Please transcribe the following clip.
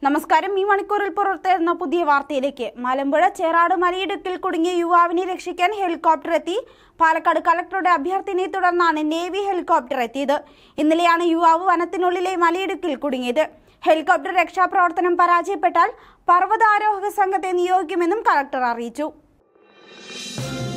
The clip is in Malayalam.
നമസ്കാരം. ഈ മണിക്കൂറിൽ പുറത്തുവരുന്ന പുതിയ വാർത്തയിലേക്ക്. മലമ്പുഴ ചേറാട് മലയിടുക്കിൽ കുടുങ്ങിയ യുവാവിനെ രക്ഷിക്കാൻ ഹെലികോപ്റ്റർ എത്തി. പാലക്കാട് കളക്ടറുടെ അഭ്യർത്ഥനയെ തുടർന്നാണ് നേവി ഹെലികോപ്റ്റർ എത്തിയത്. ഇന്നലെയാണ് യുവാവ് വനത്തിനുള്ളിലെ മലയിടുക്കിൽ കുടുങ്ങിയത്. ഹെലികോപ്റ്റർ രക്ഷാപ്രവർത്തനം പരാജയപ്പെട്ടാൽ പർവ്വതാരോഹക സംഘത്തെ നിയോഗിക്കുമെന്നും കളക്ടർ അറിയിച്ചു.